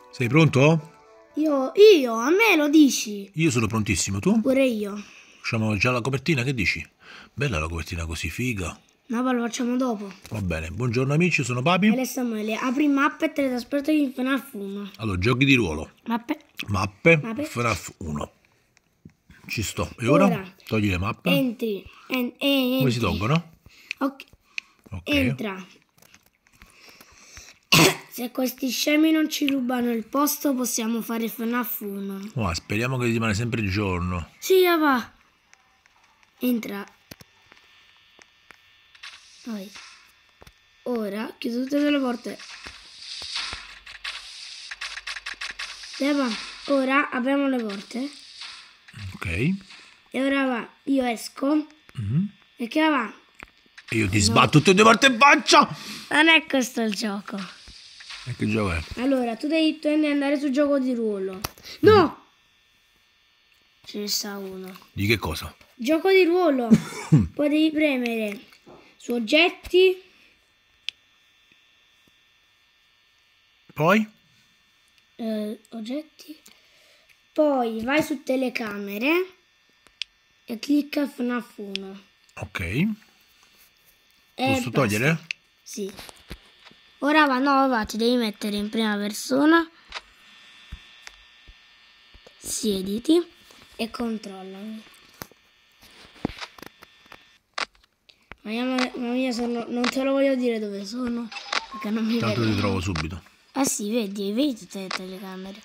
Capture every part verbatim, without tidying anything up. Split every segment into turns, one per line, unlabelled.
Sei pronto?
Io, io, a me lo dici?
Io sono prontissimo, tu?
Pure io.
Facciamo già la copertina, che dici? Bella la copertina così, figa.
No, poi lo facciamo dopo.
Va bene, buongiorno amici, sono Papi.
E Samuele, apri mappe e teletrasporto in F NAF uno.
Allora, giochi di ruolo.
Mappe.
Mappe,
Mappe.
F NAF uno. Ci sto. E ora?
Ora.
Togli le mappe.
Entri. En, en,
Come si tolgono?
Ok.
Ok.
Entra. Se questi scemi non ci rubano il posto, possiamo fare F NAF uno.
Oh, speriamo che rimane sempre giorno.
Sì, va. Entra. Vai. Ora chiudo tutte le porte. Deva. Ora apriamo le porte.
Ok.
E ora va. Io esco.
Mm-hmm.
E che va?
E io ti sbatto tutte e due volte in faccia.
Non è questo il gioco.
E che gioco è?
Allora, tu devi, tu devi andare sul gioco di ruolo. No! Mm. Ce ne sta uno.
Di che cosa?
Gioco di ruolo. Poi devi premere su oggetti.
Poi?
Eh, oggetti. Poi vai su telecamere e clicca F NAF uno.
Ok.
E
Posso
basta.
togliere?
Sì. Ora va, no, va, ti devi mettere in prima persona. Siediti e controllami. Ma io, ma io sono, non te lo voglio dire dove sono, perché non mi
Tanto
vedo.
ti trovo subito.
Ah sì, vedi, vedi tutte le telecamere.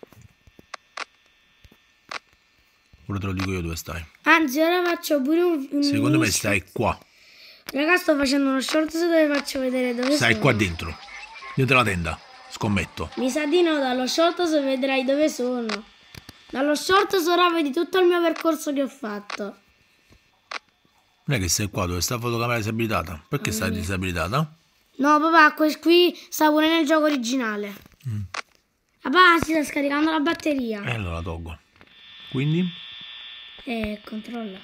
Ora te lo dico io dove stai.
Anzi, ora faccio pure un... un
Secondo me
short.
stai qua.
Raga, sto facendo uno short dove faccio vedere dove
Stai
sono.
qua dentro. Dentro la tenda. Scommetto.
Mi sa di no, dallo short se vedrai dove sono. Dallo short ora vedi tutto il mio percorso che ho fatto.
Non è che sei qua dove sta la fotocamera disabilitata? Perché stai disabilitata?
No, papà, qui sta pure nel gioco originale.
Mm.
Papà, si sta scaricando la batteria.
E allora la tolgo. Quindi?
Eh, controlla.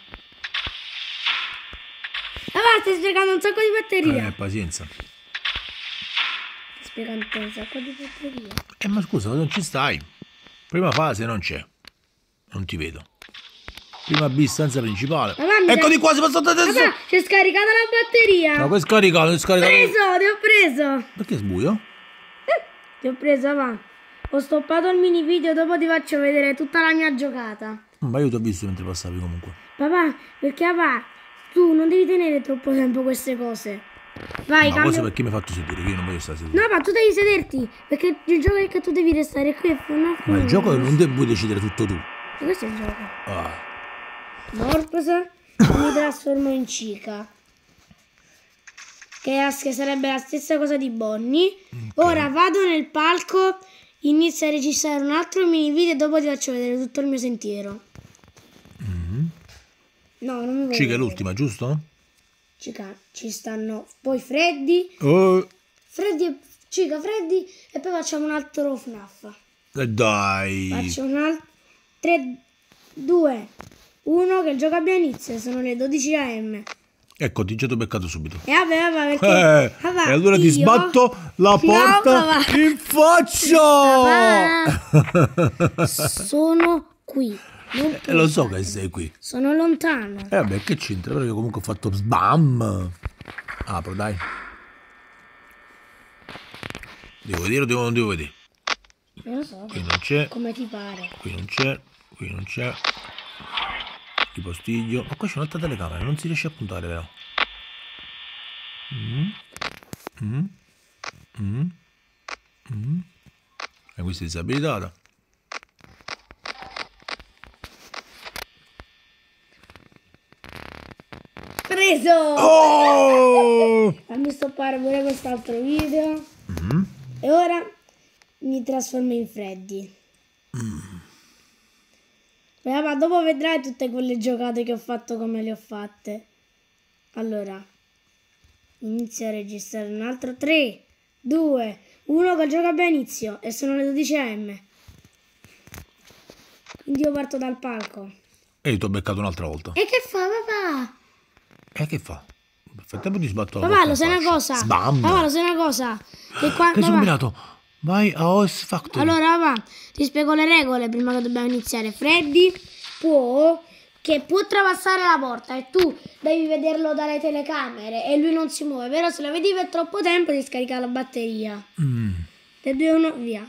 Papà, stai spiegando un sacco di batteria.
Eh, pazienza.
Stai spiegando un sacco di batteria.
Eh, ma scusa, non ci stai. Prima fase non c'è. Non ti vedo. Prima B, stanza principale. Eccoti qua, si passa adesso.
Papà, si è scaricata la batteria.
Ma poi scaricato, è scaricato.
Preso, ti ho preso.
Perché sbuio?
Ti ho preso, va. Ho stoppato il mini video, dopo ti faccio vedere tutta la mia giocata.
Ma io ti ho visto mentre passavi comunque.
Papà, perché papà, tu non devi tenere troppo tempo queste cose. Vai,
ma
cambio...
cosa perché mi hai fatto sedere? Che io non voglio stare seduto.
No, ma tu devi sederti, perché il gioco è che tu devi restare qui e fare.
Ma il gioco non te puoi decidere tutto tu.
E questo è il gioco.
Ah.
Morpus, mi trasformo in Chica. Che, che sarebbe la stessa cosa di Bonnie. Okay. Ora vado nel palco, inizio a registrare un altro mini video e dopo ti faccio vedere tutto il mio sentiero.
Mm-hmm.
No, non mi voglio.
Chica è l'ultima, giusto?
Chica, ci stanno poi Freddy.
Oh.
Freddy e Chica, Freddy e poi facciamo un altro F NAF.
E dai.
Faccio un altro. tre, due, uno che il gioco abbia inizio, sono le dodici a m.
Ecco, ti ho beccato subito.
E vabbè, vabbè, perché...
Eh,
vabbè,
e allora ti sbatto la porta
no,
in faccia!
Sono qui. Non
eh, lo so che sei qui.
Sono lontano.
Eh vabbè, che c'entra? Però io comunque ho fatto sbam. Apro, dai. Devo vedere o devo, non devo vedere?
Non lo so.
Qui non c'è.
Come ti pare.
Qui non c'è. Qui non c'è. Di postiglio. Ma qua c'è un'altra telecamera, non si riesce a puntare però. Mm. Mm. Mm. Mm. E questa è disabilitata.
Preso!
Oh!
Fammi stoppare pure quest'altro video.
Mm.
E ora mi trasformo in Freddy.
Mm.
Ma dopo vedrai tutte quelle giocate che ho fatto come le ho fatte. Allora, inizio a registrare un altro. tre, due, uno che il gioco abbia inizio. E sono le dodici a m. Quindi io parto dal palco.
E io ti ho beccato un'altra volta.
E che fa, papà?
E che fa? Nel frattempo ti sbatto la
Papà, lo sai una cosa?
Sbam!
Papà, lo sai una cosa? Che qua,
Che hai
papà,
combinato? Vai a Oz Factory.
Allora, va, ti spiego le regole prima che dobbiamo iniziare. Freddy può, che può trapassare la porta e tu devi vederlo dalle telecamere e lui non si muove, però se lo vedi per troppo tempo ti scarica la batteria.
Mm.
tre, due, uno, via.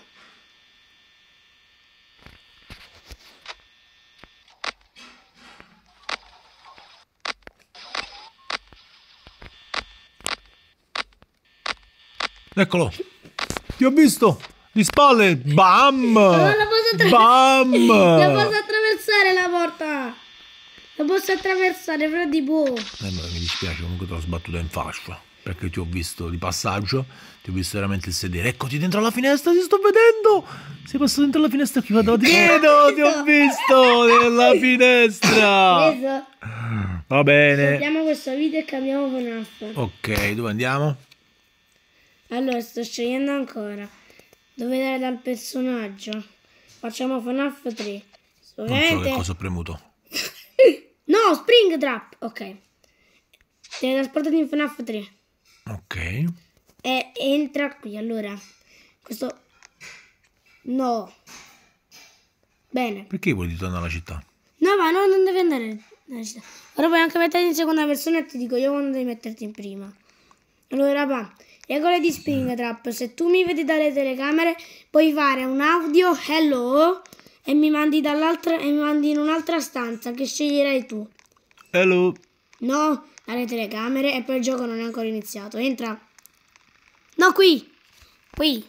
Eccolo. Ti ho visto. Di spalle. Bam.
No, la posso attra-
Bam.
La posso attraversare la porta. La posso attraversare, Freddy può.
Eh, mi dispiace, comunque te l'ho sbattuta in fascia. Perché ti ho visto di passaggio. Ti ho visto veramente il sedere. Eccoti dentro la finestra, ti sto vedendo. Sei passato dentro la finestra qui, vado. Ti vedo, ti ho visto nella finestra.
Preso.
Va bene.
Vediamo questo video e cambiamo F NAF.
Ok, dove andiamo?
Allora, sto scegliendo ancora. Dove dare dal personaggio? Facciamo F NAF tre.
Non so
Ovviamente...
che cosa ho premuto.
No, Springtrap. Ok. Teletrasportati in F NAF tre.
Ok.
E entra qui. Allora, questo... No. Bene.
Perché vuoi ritornare alla città?
No, ma no, non devi andare nella città. Ora puoi anche metterti in seconda persona e ti dico io quando devi metterti in prima. Allora, va. Regole di Springtrap. Se tu mi vedi dalle telecamere, puoi fare un audio hello e mi mandi dall'altra e mi mandi in un'altra stanza che sceglierai tu.
Hello.
No, dalle telecamere e poi il gioco non è ancora iniziato. Entra. No, qui. Qui.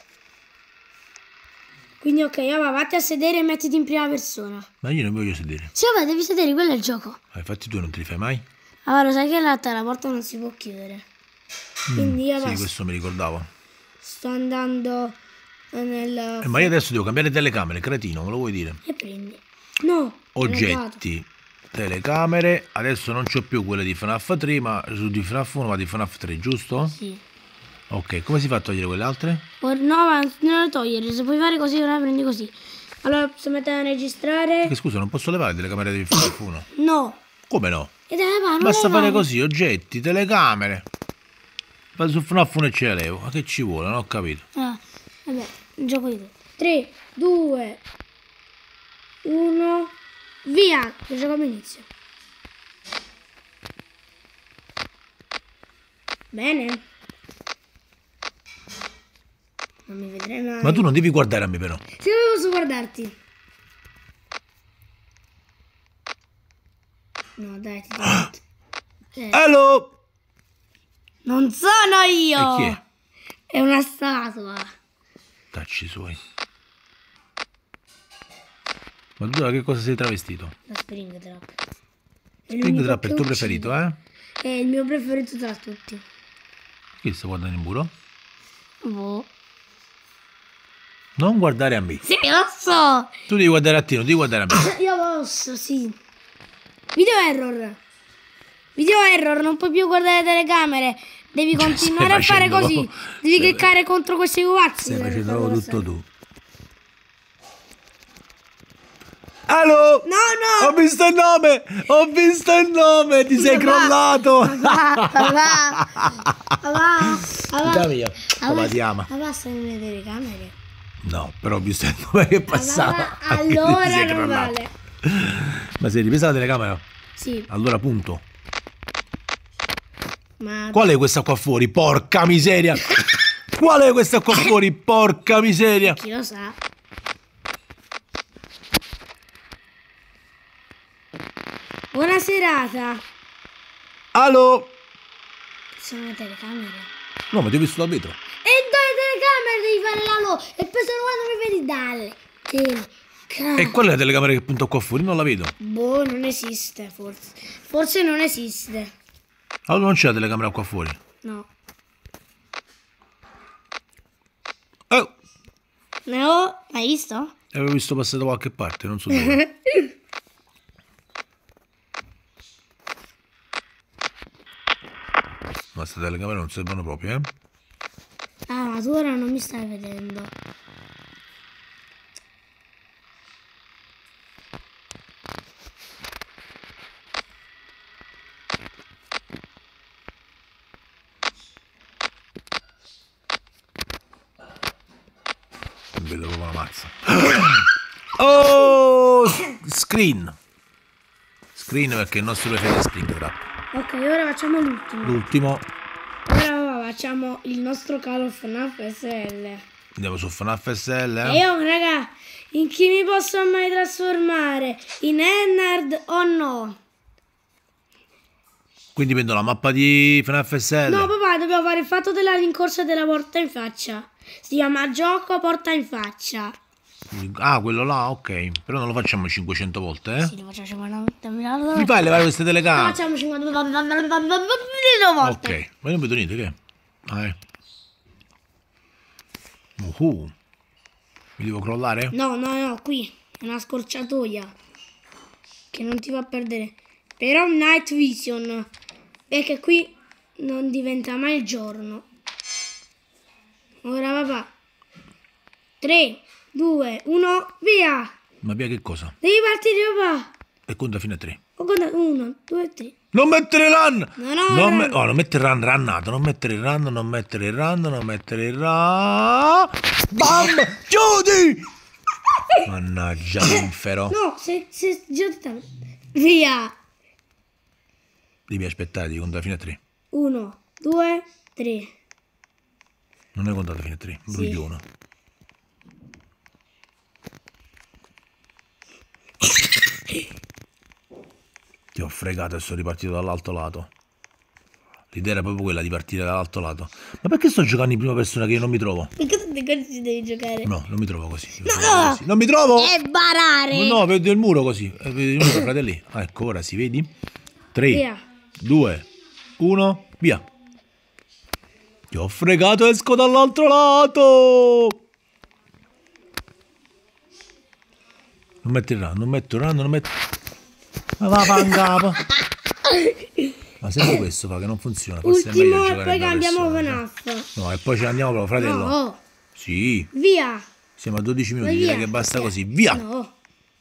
Quindi ok, va, vatti a sedere e mettiti in prima persona.
Ma io non mi voglio sedere.
Sì, vabbè, devi sedere, quello è il gioco.
Ah, infatti tu non te li fai mai?
Allora, lo sai che là la porta non si può chiudere. Quindi io
Sì,
va,
questo mi ricordavo.
sto andando nel...
Eh, ma io adesso devo cambiare telecamere, cretino, me lo vuoi dire?
E prendi. No.
Oggetti, telecamere, adesso non c'ho più quelle di F NAF tre, ma su di F NAF uno ma di F NAF tre, giusto?
Sì.
Ok, come si fa a togliere quelle altre?
Or- no, ma non le togliere, se puoi fare così, ora prendi così. Allora, se mettete a registrare...
Che scusa, non posso levare le telecamere di F NAF uno?
No.
Come no?
E dai, va, non
Basta
le
fare
fare.
così, oggetti, telecamere. Vado su F NAF uno e ce la levo. Ma che ci vuole? Non ho capito.
Ah, vabbè, gioco di te. tre, due, uno, via! Il gioco inizio. Bene. Non mi vedrai mai.
Ma tu non devi guardare a me però.
Se non posso guardarti. No, dai, ti do. Eh,
Hello!
non sono io!
E chi è?
È una statua.
Tacci suoi. Ma tu da che cosa sei travestito?
La Springtrap.
Springtrap è il tuo preferito, eh?
È il mio preferito tra tutti.
Chi sta guardando in muro?
Boh.
Non guardare a me.
Sì, lo so.
Tu devi guardare a te, non devi guardare a me.
Io posso, sì. Video error. Video error, non puoi più guardare le telecamere. Devi
Cioè,
continuare a
stai
fare
facendo-
così. Devi
stai-
cliccare contro questi pupazzi.
Stai
per
facendo
farlo
proprio
passare.
tutto tu. Allo!
No,
Ho
no.
visto il nome! Ho visto il nome! Ti sei
Va,
crollato!
Va, va, va, va.
Dai via.
Ah,
Ma ti ama.
Ma basta nelle telecamere.
No, però ho visto il nome che passava. Anche te ti
Allora
sei
non
crollato.
vale.
Ma sei ripresa la telecamera?
Sì,
Allora punto.
ma...
Qual è questa qua fuori? Porca miseria! Qual è questa qua fuori? Porca miseria!
Chi lo sa? Buona serata.
Allo!
Sono le telecamere.
No, ma ti ho visto dal vetro.
E dalle telecamere devi fare la lo. E poi solo quando mi vedi dalle telecamere.
E qual è la telecamera che punta qua fuori? Non la vedo.
Boh, non esiste forse. Forse non esiste.
Allora non c'è la telecamera qua fuori.
No.
Oh!
No, hai visto?
Avevo visto passare da qualche parte, non so dove. Ma queste telecamere non servono proprio, eh?
Ah, ma tu ora non mi stai vedendo.
Non vedo proprio la mazza. Oh! Screen. Screen perché il nostro preferito è Springtrap.
Ok, ora facciamo l'ultimo.
L'ultimo.
Ora facciamo il nostro calo F N A F S L.
Andiamo su F N A F S L. Eh?
E io, raga, in chi mi posso mai trasformare? In Ennard o no?
Quindi prendo la mappa di F N A F S L.
No, papà, dobbiamo fare il fatto della rincorsa della porta in faccia. Si chiama gioco porta in faccia.
Ah, quello là, ok. Però non lo facciamo cinquecento volte, eh?
Sì, lo facciamo cinquanta volte.
Mi fai levare queste
Lo
telecamere?
facciamo cinquanta volte.
Ok, ma io non vedo niente, che? Ah, eh. Uhu. Mi devo crollare?
No, no, no, qui è una scorciatoia che non ti fa perdere. Però night vision, perché qui non diventa mai il giorno. Ora papà. tre, due, uno, via!
Ma via che cosa?
Devi partire papà.
E conta fino a tre.
Ho contato uno, due, tre.
Non mettere run!
No, no,
non,
run.
me- oh, non mettere run, rannato. Non mettere il run, non mettere il run, non mettere il run. Bam! Chiudi! Mannaggia l'infero.
No, se, se già via!
Devi aspettare, devi contare fino a tre.
uno, due, tre.
Non hai contato fino a tre. Bruglione. Ti ho fregato e sono ripartito dall'altro lato. L'idea era proprio quella di partire dall'altro lato. Ma perché sto giocando in prima persona che io non mi trovo?
Perché tutte cose si devi giocare?
No, non mi trovo così.
No,
così. Non mi trovo!
è barare!
No, vedo il muro così. Eh, Vedi il muro, fratelli. Ah, ecco, ora si vedi. tre,
Via.
due, uno, via. Ti ho fregato, esco dall'altro lato. Non metterà, non metto run, non metto... Ma va, va in capo. Ma sempre questo fa che non funziona. Forse è meglio
Ultimo e
giocare
poi
in prima
cambiamo
persona,
F
cioè.
N A F.
No, e poi ce ne andiamo proprio, fratello.
No,
Sì,
via!
siamo a dodici minuti,
Vai
direi
via.
che basta così. Via!
No.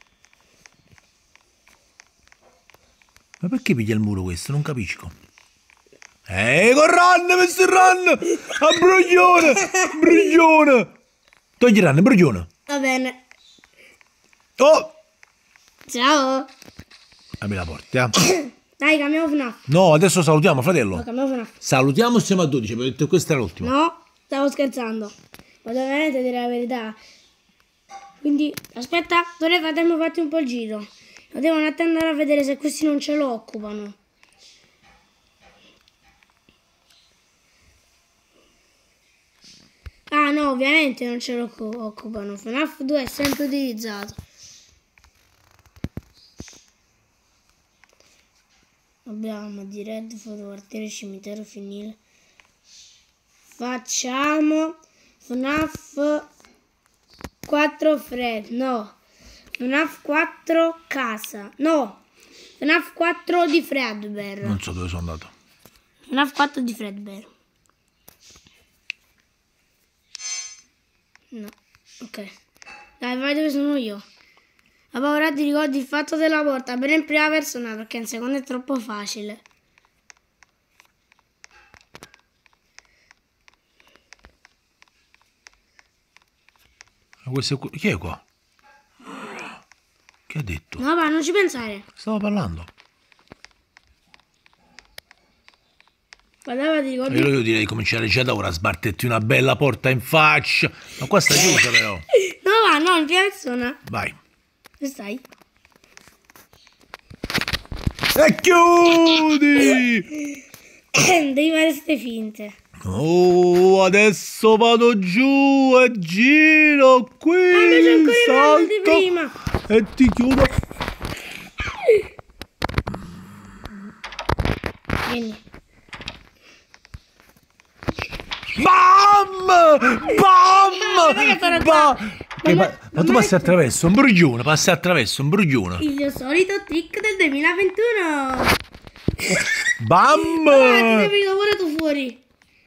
Ma perché piglia il muro questo? Non capisco. Ehi, con run, messo il run! A bruglione! Bruglione! Togli il run, bruglione!
Va bene.
Oh!
Ciao!
Apri la porta.
Dai, cambiamo F N A F.
No, adesso salutiamo,
No,
fratello.
cambiamo F N A F.
Salutiamo, siamo a dodici, abbiamo detto che questa era l'ultima.
No, stavo scherzando. Ma veramente dire la verità. Quindi, aspetta, nel frattempo fatti un po' il giro. Lo devo un attimo andare a vedere se questi non ce lo occupano. Ah no, ovviamente non ce lo occu- occupano. F N A F due è sempre utilizzato. Abbiamo di Red, fotoquartiere, cimitero, finile. Facciamo F N A F quattro Fred, no. F N A F quattro casa, no. F N A F quattro di Fredbear.
Non so dove sono andato.
F N A F quattro di Fredbear. No, ok. Dai, vai dove sono io. Ma ora ti ricordi il fatto della porta per in prima persona perché in seconda è troppo facile.
Ma questo è... Chi è qua? Che ha detto?
No, ma non ci pensare.
Stavo parlando.
Guarda, ti ricordi?
Io, io direi di cominciare già da ora a sbatterti una bella porta in faccia. Ma qua sta chiusa però.
No, ma no, in prima persona.
Vai.
Dove stai?
E chiudi!
Devi fare ste finte.
Oh, adesso vado giù e giro qui.
Ah, invece ancora i run di
salto
prima.
e ti chiudo.
Vieni.
Bam! Bam! Bam! Eh, ma, ma tu passi attraverso un bruglione, passi attraverso un bruglione.
Il solito trick del duemilaventuno.
Bam!
Ah, ti sei venuto pure tu fuori.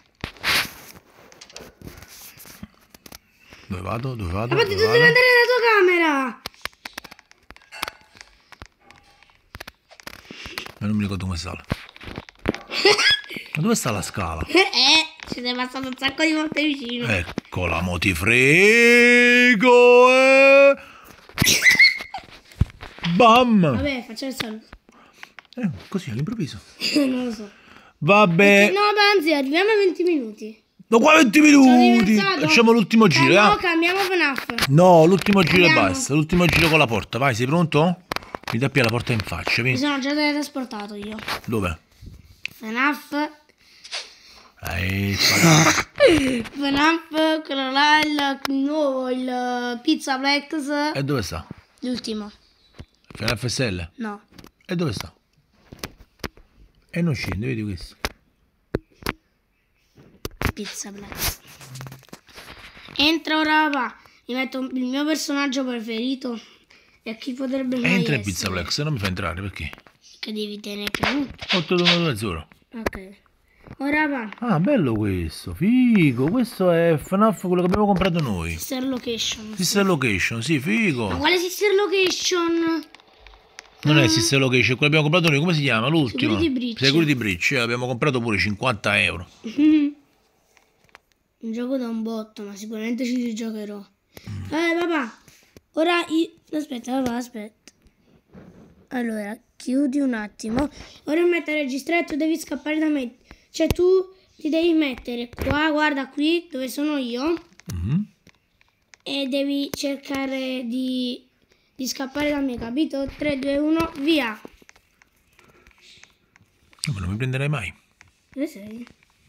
Dove vado? Dove vado?
Ma
Dove
tu devi
vado?
andare nella tua camera.
Ma non mi ricordo come sale. Ma dove sta la scala?
Eh, ci sei passato un sacco di volte vicino.
Ecco. Eccola, mo ti frego, eh. Bam!
Vabbè, facciamo il saluto.
Eh, così all'improvviso.
Non lo so.
Vabbè.
No, ma anzi, arriviamo a venti minuti.
No, qua venti
Sono
minuti.
diversato.
Facciamo l'ultimo giro,
No,
eh.
cambiamo F NAF.
No, l'ultimo giro e
Andiamo.
basta. L'ultimo giro con la porta. Vai, sei pronto? Mi dappi la porta in faccia,
Mi
vieni.
sono già teletrasportato io.
Dove?
F NAF.
Eh, fa-
F NAF, quello là, il nuovo, il Pizza Plex.
E dove sta?
L'ultimo.
F S L?
No.
E dove sta? E non scende, vedi questo?
Pizza Plex. Entra ora, va. Mi metto il mio personaggio preferito. E chi potrebbe mai
Entra in
essere?
Pizza Plex, non mi fa entrare, perché?
Che devi tenere premuto.
otto due due zero.
Ok. Ora va.
Ah, bello questo, figo. Questo è F NAF, quello che abbiamo comprato noi.
Sister Location.
Sister Location, sì,
Ma
figo.
quale Sister Location?
Non è Sister Location, quello che abbiamo comprato noi, come si chiama? L'ultimo?
Security Breach.
Security Breach, eh, abbiamo comprato pure cinquanta euro.
Un gioco da un botto, ma sicuramente ci rigiocherò. Eh, papà. Ora io... Aspetta, papà, aspetta. Allora, chiudi un attimo. Ora metto a registrare e tu devi scappare da me. Cioè, tu ti devi mettere qua, guarda qui, dove sono io.
Mhm.
E devi cercare di, di scappare da me, capito? tre, due, uno, via.
Ma non mi prenderai mai.
Dove sei?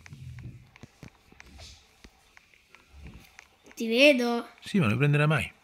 Ti vedo.
Sì, ma non mi prenderai mai.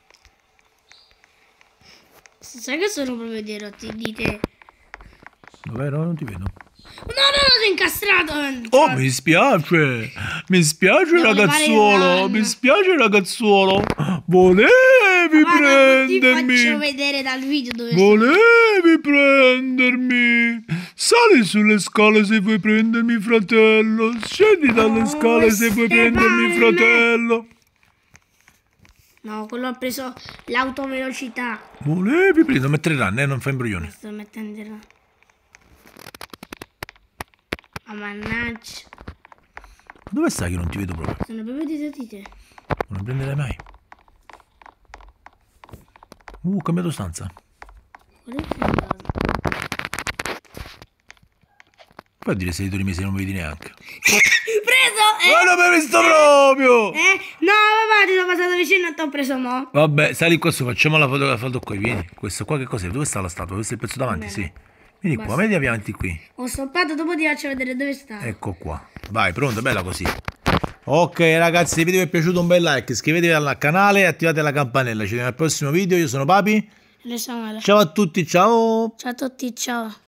Sai che sono proprio dei rotti di te.
Davvero? Non ti vedo.
No, no, no, sei incastrato.
Oh, mi spiace. Mi spiace,
Devo levare il
ragazzuolo.
run.
Mi spiace, ragazzuolo. Volevi
Guarda, ti faccio
prendermi.
vedere dal video dove sono.
Volevi prendermi. Sali sulle scale se vuoi prendermi, fratello. Scendi dalle
Oh,
scale se vuoi
queste
prendermi,
palle.
fratello.
No, quello ha preso l'autovelocità.
Volevi prendere, non mettere run, eh, non fai imbroglioni.
Sto mettendo il... Ma mannaggia.
Dove stai che non ti vedo proprio?
Sono proprio dietro di te.
Non mi prenderai mai. Uh, ho cambiato stanza.
Quello che sei in casa.
Puoi dire sei dietro di me se non mi vedi neanche.
Preso! Eh?
Ma non mi hai visto proprio!
Eh? No, papà, ti sono passato vicino e ti ho preso mo.
Vabbè, sali qua su, facciamo la foto, la foto qui, vieni. Questo qua che cos'è? Dove sta la statua? Questo è il pezzo davanti, sì. Vieni qua,
Basta.
vedi avanti qui.
Ho stoppato, dopo ti faccio vedere dove sta.
Ecco qua. Vai, pronto, bella così. Ok ragazzi, se il video vi è piaciuto un bel like, iscrivetevi al canale e attivate la campanella. Ci vediamo al prossimo video, io sono Papi.
Le Samuele.
Ciao a tutti, ciao!
Ciao a tutti, ciao.